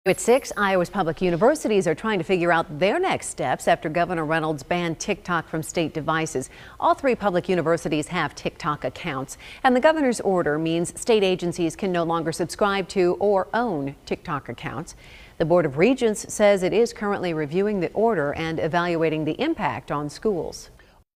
At 6, Iowa's public universities are trying to figure out their next steps after Governor Reynolds banned TikTok from state devices. All 3 public universities have TikTok accounts, and the governor's order means state agencies can no longer subscribe to or own TikTok accounts. The Board of Regents says it is currently reviewing the order and evaluating the impact on schools.